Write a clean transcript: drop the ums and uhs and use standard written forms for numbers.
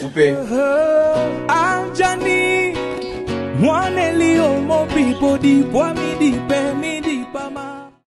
Coupé. Anjani, mwaneli omo people di bois midi penny.